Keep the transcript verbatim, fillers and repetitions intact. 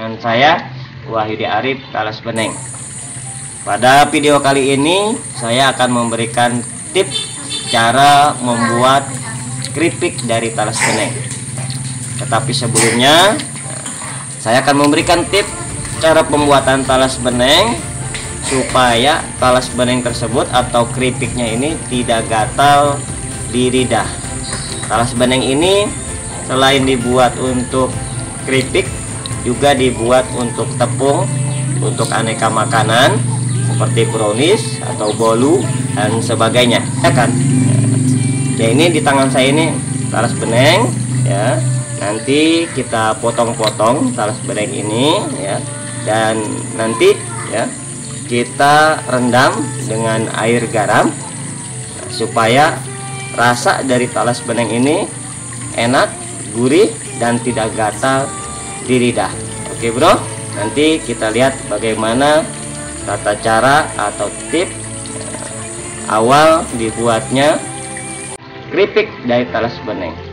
Dengan saya Wahyudi Arif Talas Beneng. Pada video kali ini saya akan memberikan tips cara membuat keripik dari talas beneng. Tetapi sebelumnya saya akan memberikan tips cara pembuatan talas beneng supaya talas beneng tersebut atau keripiknya ini tidak gatal di lidah. Talas beneng ini selain dibuat untuk keripik, juga dibuat untuk tepung, untuk aneka makanan seperti brownies atau bolu dan sebagainya, ya kan? Ya, ini di tangan saya ini talas beneng, ya. Nanti kita potong-potong talas beneng ini, ya, dan nanti ya kita rendam dengan air garam supaya rasa dari talas beneng ini enak, gurih, dan tidak gatal di lidah. Oke bro, nanti kita lihat bagaimana tata cara atau tips awal dibuatnya keripik dari talas beneng.